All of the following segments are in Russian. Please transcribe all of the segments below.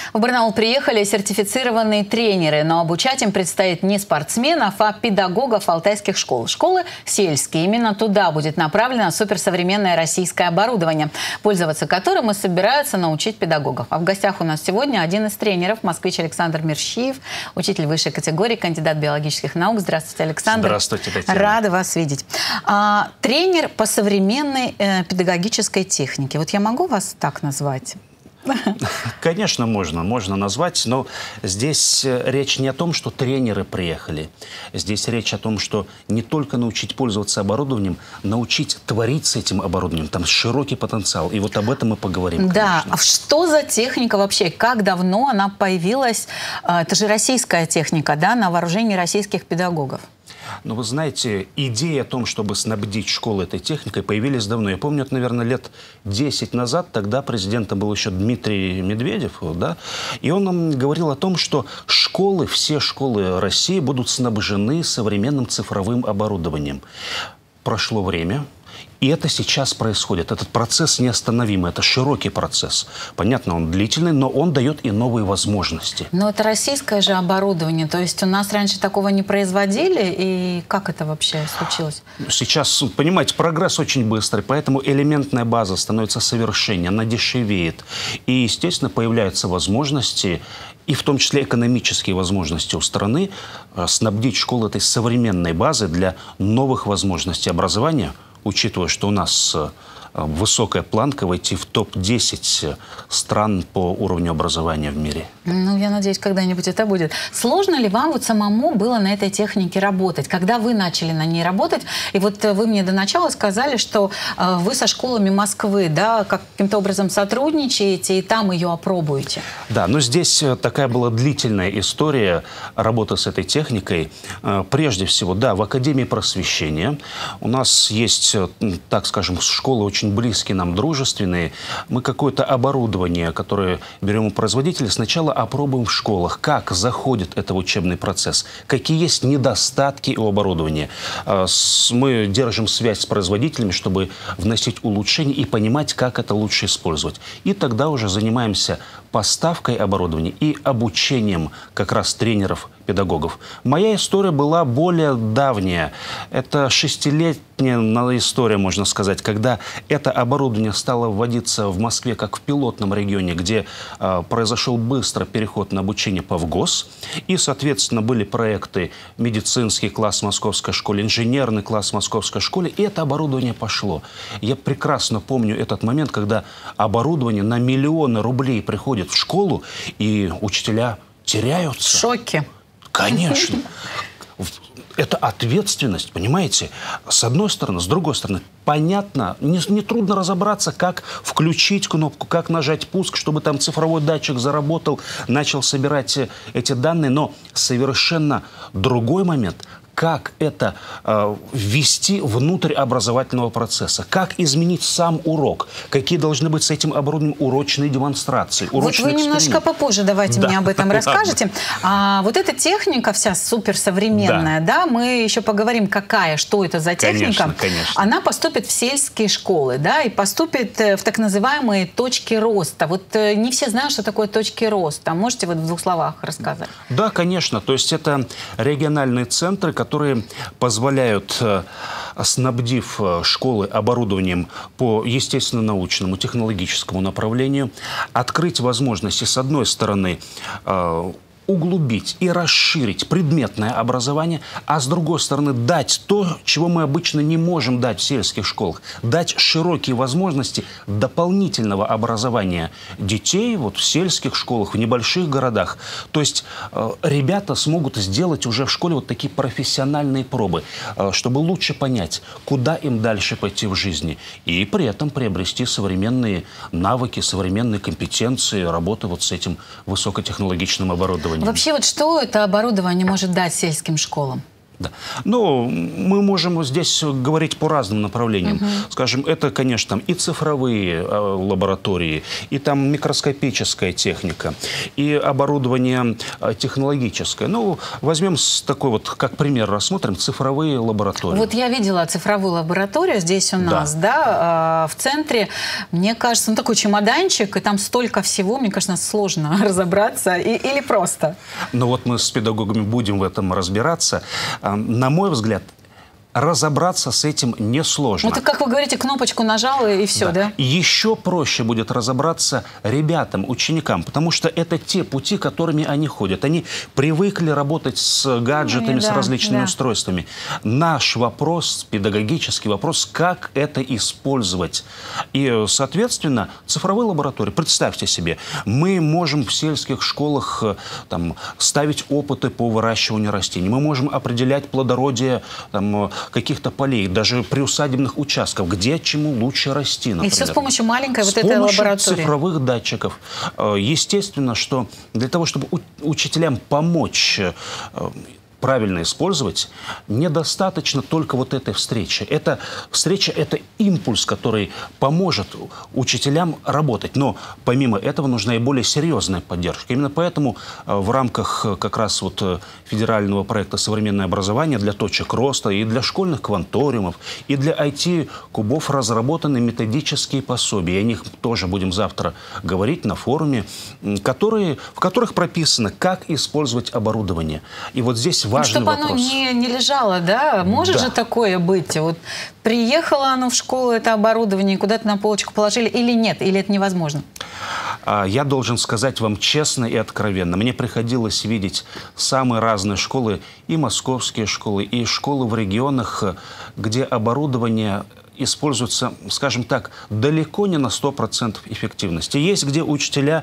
В Барнаул приехали сертифицированные тренеры, но обучать им предстоит не спортсменов, а педагогов алтайских школ. Школы сельские. Именно туда будет направлено суперсовременное российское оборудование, пользоваться которым и собираются научить педагогов. А в гостях у нас сегодня один из тренеров, москвич Александр Мерщиев, учитель высшей категории, кандидат биологических наук. Здравствуйте, Александр. Здравствуйте, Татьяна. Рада вас видеть. Тренер по современной педагогической технике. Вот я могу вас так назвать? Конечно, можно назвать, но здесь речь не о том, что тренеры приехали. Здесь речь о том, что не только научить пользоваться оборудованием, научить творить с этим оборудованием. Там широкий потенциал. И вот об этом мы поговорим. Да, конечно. а что за техника вообще? Как давно она появилась? Это же российская техника, да, на вооружении российских педагогов. Но вы знаете, идеи о том, чтобы снабдить школы этой техникой, появились давно. Я помню, это, наверное, лет 10 назад. Тогда президентом был еще Дмитрий Медведев, да, и он нам говорил о том, что школы, все школы России будут снабжены современным цифровым оборудованием. Прошло время. И это сейчас происходит. Этот процесс неостановимый. Это широкий процесс. Понятно, он длительный, но он дает и новые возможности. Но это российское же оборудование. То есть у нас раньше такого не производили. И как это вообще случилось? Сейчас, понимаете, прогресс очень быстрый, поэтому элементная база становится совершеннее, она дешевеет. И, естественно, появляются возможности, и в том числе экономические возможности у страны, снабдить школу этой современной базой для новых возможностей образования, учитывая, что у нас высокая планка войти в топ-10 стран по уровню образования в мире. Ну, я надеюсь, когда-нибудь это будет. Сложно ли вам вот самому было на этой технике работать? Когда вы начали на ней работать, и вот вы мне до начала сказали, что вы со школами Москвы, да, каким-то образом сотрудничаете и там ее опробуете. Да, но здесь такая была длительная история работы с этой техникой. Прежде всего, да, в Академии просвещения у нас есть, так скажем, школы очень близкие нам, дружественные. Мы какое-то оборудование, которое берем у производителя, сначала опробуем в школах, как заходит это в учебный процесс, какие есть недостатки у оборудования. Мы держим связь с производителями, чтобы вносить улучшения и понимать, как это лучше использовать. И тогда уже занимаемся поставкой оборудования и обучением как раз тренеров, педагогов. Моя история была более давняя. Это 6-летняя история, можно сказать, когда это оборудование стало вводиться в Москве как в пилотном регионе, где произошел быстрый переход на обучение по ВГОС. И, соответственно, были проекты медицинский класс в Московской школе, инженерный класс в Московской школе. И это оборудование пошло. Я прекрасно помню этот момент, когда оборудование на миллионы рублей приходит в школу, и учителя теряются. В шоке. Конечно. Это ответственность, понимаете? С одной стороны, с другой стороны, понятно, не трудно разобраться, как включить кнопку, как нажать пуск, чтобы там цифровой датчик заработал, начал собирать эти данные. Но совершенно другой момент – как это ввести внутрь образовательного процесса, как изменить сам урок, какие должны быть с этим оборудованием урочные демонстрации, урочные Вот вы немножко попозже давайте мне об этом расскажете. Вот эта техника вся суперсовременная, да, мы еще поговорим, какая, что это за техника. Конечно. Она поступит в сельские школы, да, и поступит в так называемые точки роста. Вот не все знают, что такое точки роста. Можете вот в 2 словах рассказать? Да, конечно. То есть это региональные центры, которые позволяют, снабдив школы оборудованием по естественно-научному, технологическому направлению, открыть возможности, с одной стороны, углубить и расширить предметное образование, а с другой стороны дать то, чего мы обычно не можем дать в сельских школах, дать широкие возможности дополнительного образования детей вот в сельских школах, в небольших городах. То есть ребята смогут сделать уже в школе вот такие профессиональные пробы, чтобы лучше понять, куда им дальше пойти в жизни, и при этом приобрести современные навыки, современные компетенции работы вот с этим высокотехнологичным оборудованием. Вообще, вот что это оборудование может дать сельским школам? Да. Ну, мы можем здесь говорить по разным направлениям. Скажем, это, конечно, там и цифровые лаборатории, и там микроскопическая техника, и оборудование технологическое. Ну, возьмем такой вот, как пример, рассмотрим цифровые лаборатории. Вот я видела цифровую лабораторию здесь у нас, да, в центре. Мне кажется, ну, такой чемоданчик, и там столько всего, мне кажется, сложно разобраться. Или просто? Ну, вот мы с педагогами будем в этом разбираться. На мой взгляд, разобраться с этим несложно. Ну, так, как вы говорите, кнопочку нажал и все, да? Еще проще будет разобраться ребятам, ученикам, потому что это те пути, которыми они ходят. Они привыкли работать с гаджетами, с различными устройствами. Наш вопрос, педагогический вопрос, как это использовать. И, соответственно, цифровые лаборатории, представьте себе, мы можем в сельских школах там, ставить опыты по выращиванию растений, мы можем определять плодородие там, каких-то полей, даже приусадебных участков, где чему лучше расти, например. И все с помощью маленькой вот этой лаборатории. С помощью цифровых датчиков. Естественно, что для того, чтобы учителям помочь правильно использовать, недостаточно только вот этой встречи. Эта встреча – это импульс, который поможет учителям работать. Но помимо этого нужна и более серьезная поддержка. Именно поэтому в рамках как раз вот федерального проекта «Современное образование» для точек роста и для школьных кванториумов, и для IT-кубов разработаны методические пособия. И о них тоже будем завтра говорить на форуме, в которых прописано, как использовать оборудование. И вот здесь важный чтобы вопрос. Оно не лежало, да? Может же такое быть? Вот приехало оно в школу, это оборудование, куда-то на полочку положили, или нет? Или это невозможно? Я должен сказать вам честно и откровенно. Мне приходилось видеть самые разные школы, и московские школы, и школы в регионах, где оборудование используется, скажем так, далеко не на 100% эффективности. Есть, где учителя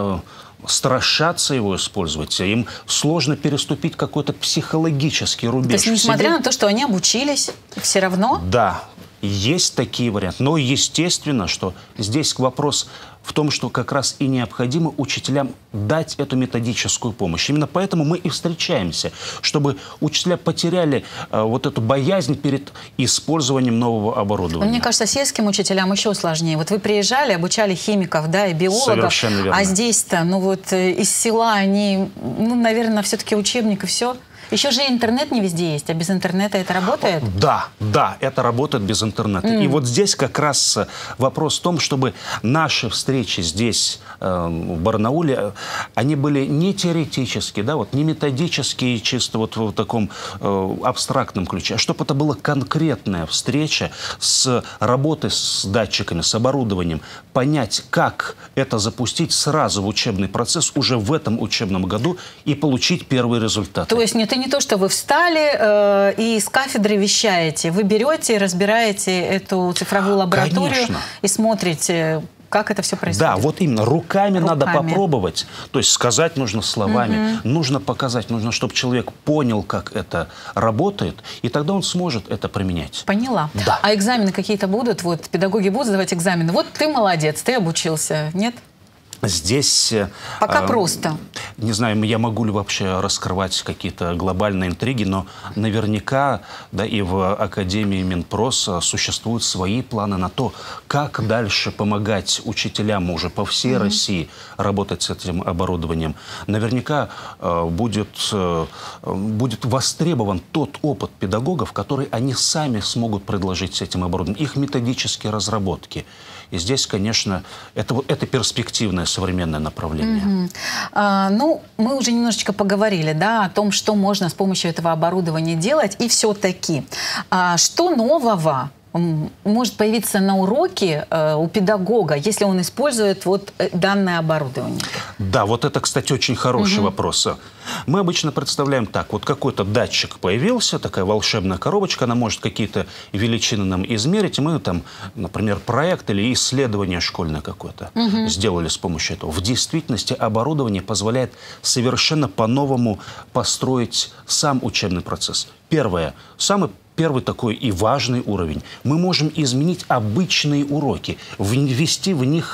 страшатся его использовать, им сложно переступить какой-то психологический рубеж. То есть, несмотря на то, что они обучились, все равно? Да, есть такие варианты. Но естественно, что здесь вопрос в том, что как раз и необходимо учителям дать эту методическую помощь. Именно поэтому мы и встречаемся, чтобы учителя потеряли вот эту боязнь перед использованием нового оборудования. Мне кажется, сельским учителям еще сложнее. Вот вы приезжали, обучали химиков, да, и биологов. Совершенно верно. А здесь-то, ну вот из села они, ну, наверное, все-таки учебник и все. Еще же интернет не везде есть, а без интернета это работает? Да, да, это работает без интернета. И вот здесь как раз вопрос в том, чтобы наши встречи здесь, в Барнауле, они были не теоретические, да, вот, не методические, чисто вот в таком абстрактном ключе, а чтобы это была конкретная встреча с работой с датчиками, с оборудованием, понять, как это запустить сразу в учебный процесс уже в этом учебном году и получить первые результаты. То есть не то, что вы встали и с кафедры вещаете. Вы берете, разбираете эту цифровую лабораторию. Конечно. И смотрите, как это все происходит. Да, вот именно. Руками надо попробовать. То есть сказать нужно словами, нужно показать, нужно, чтобы человек понял, как это работает, и тогда он сможет это применять. Поняла. Да. А экзамены какие-то будут? Вот педагоги будут сдавать экзамены? Вот ты молодец, ты обучился. Нет? Здесь... Пока просто. Не знаю, я могу ли вообще раскрывать какие-то глобальные интриги, но наверняка, да, и в Академии Минпрос существуют свои планы на то, как дальше помогать учителям уже по всей России работать с этим оборудованием. Наверняка будет востребован тот опыт педагогов, который они сами смогут предложить с этим оборудованием, их методические разработки. И здесь, конечно, это перспективное современное направление. Ну, мы уже немножечко поговорили, да, о том, что можно с помощью этого оборудования делать. И все-таки, что нового может появиться на уроке у педагога, если он использует вот данное оборудование? Да, вот это, кстати, очень хороший вопрос. Мы обычно представляем так, вот какой-то датчик появился, такая волшебная коробочка, она может какие-то величины нам измерить, и мы там, например, проект или исследование школьное какое-то сделали с помощью этого. В действительности оборудование позволяет совершенно по-новому построить сам учебный процесс. Первое, первый такой и важный уровень. Мы можем изменить обычные уроки, ввести в них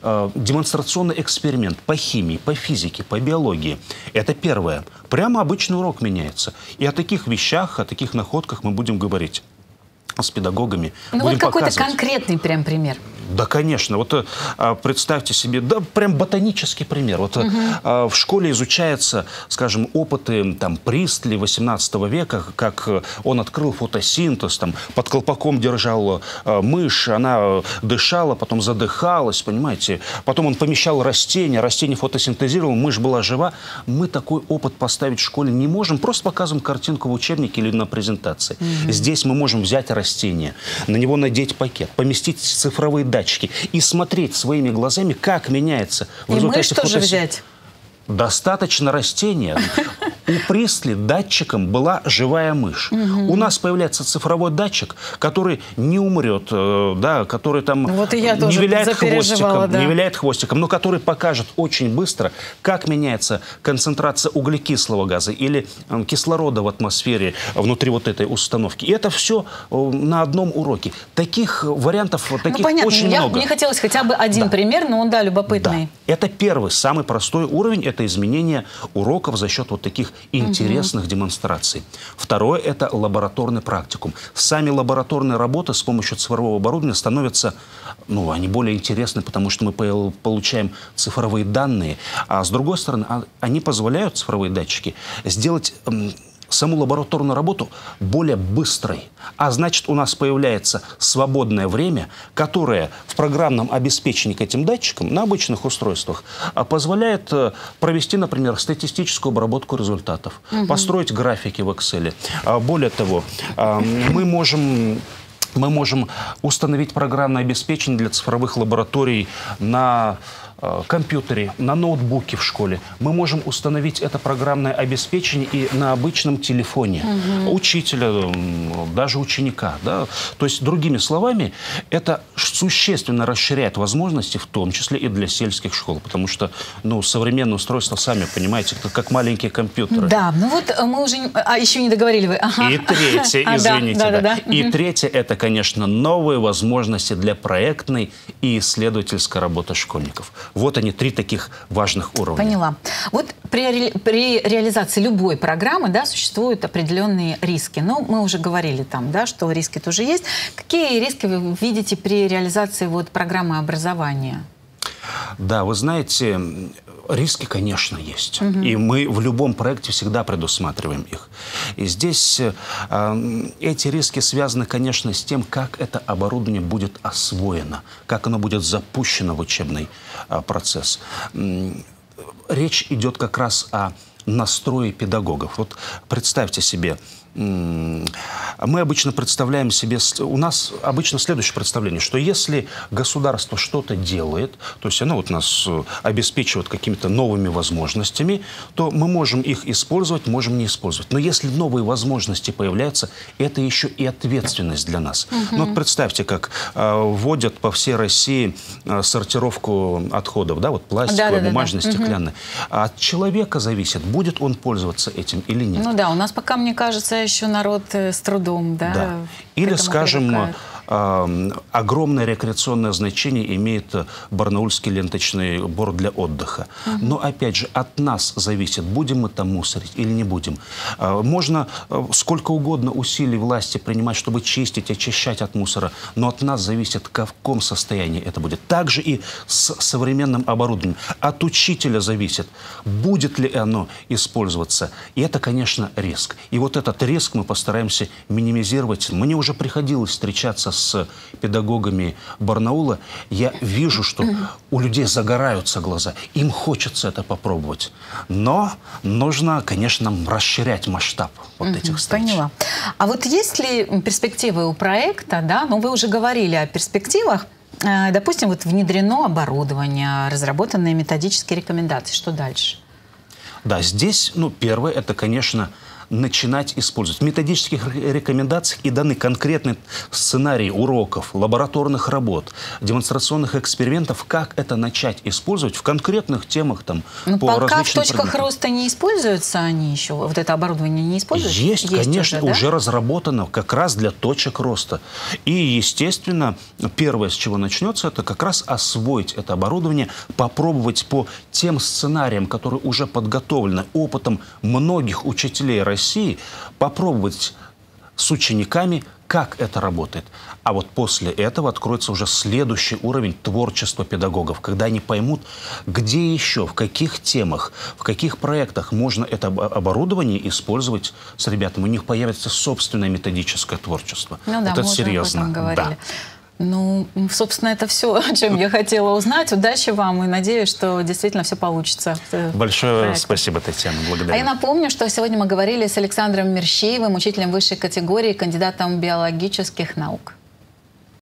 демонстрационный эксперимент по химии, по физике, по биологии. Это первое. Прямо обычный урок меняется. И о таких вещах, о таких находках мы будем говорить с педагогами. Ну вот какой-то конкретный прям пример. Да, конечно. Вот представьте себе, да, прям ботанический пример. Вот в школе изучаются, скажем, опыты там Пристли 18 века, как он открыл фотосинтез, там под колпаком держал мышь, она дышала, потом задыхалась, понимаете. Потом он помещал растения, растение фотосинтезировал, мышь была жива. Мы такой опыт поставить в школе не можем, просто показываем картинку в учебнике или на презентации. Здесь мы можем взять растение, на него надеть пакет, поместить цифровые датчики и смотреть своими глазами, как меняется в результате мышь тоже взять? Достаточно растения. У Пристли датчиком была живая мышь. У нас появляется цифровой датчик, который не умрет, да, который там вот и я не виляет хвостиком, да. не виляет хвостиком, но который покажет очень быстро, как меняется концентрация углекислого газа или кислорода в атмосфере внутри вот этой установки. И это все на одном уроке. Таких вариантов, таких понятно. очень много. Мне хотелось хотя бы один пример, но он, да, любопытный. Да. Это первый, самый простой уровень, это изменение уроков за счет вот таких интересных демонстраций. Второе – это лабораторный практикум. Сами лабораторные работы с помощью цифрового оборудования становятся, ну, они более интересны, потому что мы получаем цифровые данные, а с другой стороны, они позволяют, цифровые датчики, сделать саму лабораторную работу более быстрой. А значит, у нас появляется свободное время, которое в программном обеспечении к этим датчикам на обычных устройствах позволяет провести, например, статистическую обработку результатов, построить графики в Excel. Более того, мы можем установить программное обеспечение для цифровых лабораторий на компьютере, на ноутбуке в школе. Мы можем установить это программное обеспечение и на обычном телефоне учителя, даже ученика. Да? То есть, другими словами, это существенно расширяет возможности, в том числе и для сельских школ. Потому что, ну, современные устройства, сами понимаете, это как маленькие компьютеры. Да, ну вот мы уже... еще не договорили вы. И третье, извините. И третье, это, конечно, новые возможности для проектной и исследовательской работы школьников. Вот они, три таких важных уровня. Поняла. Вот при реализации любой программы, да, существуют определенные риски. Ну, мы уже говорили там, да, что риски тоже есть. Какие риски вы видите при реализации вот программы образования? Да, вы знаете, риски, конечно, есть. И мы в любом проекте всегда предусматриваем их. И здесь эти риски связаны, конечно, с тем, как это оборудование будет освоено, как оно будет запущено в учебный процесс. Речь идет как раз о настрое педагогов. Вот представьте себе, мы обычно представляем себе, у нас обычно следующее представление, что если государство что-то делает, то есть оно вот нас обеспечивает какими-то новыми возможностями, то мы можем их использовать, можем не использовать. Но если новые возможности появляются, это еще и ответственность для нас. Ну вот представьте, как вводят по всей России сортировку отходов, да, вот пластиковая, бумажная, стеклянная. От человека зависит, будет он пользоваться этим или нет. Ну да, у нас пока, мне кажется, еще народ с трудом, да. Или, скажем, огромное рекреационное значение имеет барнаульский ленточный бор для отдыха. Но, опять же, от нас зависит, будем мы там мусорить или не будем. Можно сколько угодно усилий власти принимать, чтобы чистить, очищать от мусора, но от нас зависит, в каком состоянии это будет. Также и с современным оборудованием. От учителя зависит, будет ли оно использоваться. И это, конечно, риск. И вот этот риск мы постараемся минимизировать. Мне уже приходилось встречаться с педагогами Барнаула. Я вижу, что у людей загораются глаза. Им хочется это попробовать. Но нужно, конечно, расширять масштаб вот этих встреч. Поняла. А вот есть ли перспективы у проекта, да? Ну, вы уже говорили о перспективах. Допустим, вот внедрено оборудование, разработанные методические рекомендации. Что дальше? Да, здесь, ну, первое, это, конечно, начинать использовать. В методических рекомендациях и даны конкретные сценарии уроков, лабораторных работ, демонстрационных экспериментов, как это начать использовать в конкретных темах там, по пока различным в точках предметам. роста не используются они еще, вот это оборудование не используется? Есть, конечно, уже, да? уже разработано как раз для точек роста. И, естественно, первое, с чего начнется, это как раз освоить это оборудование, попробовать по тем сценариям, которые уже подготовлены опытом многих учителей России, попробовать с учениками, как это работает. А вот после этого откроется уже следующий уровень творчества педагогов, когда они поймут, где еще, в каких темах, в каких проектах можно это оборудование использовать с ребятами. У них появится собственное методическое творчество. Ну да, вот это мы серьезно. уже об этом говорили. Да. Ну, собственно, это все, о чем я хотела узнать. Удачи вам и надеюсь, что действительно все получится. Большое спасибо, Татьяна. Благодарю. А я напомню, что сегодня мы говорили с Александром Мерщеевым, учителем высшей категории, кандидатом биологических наук.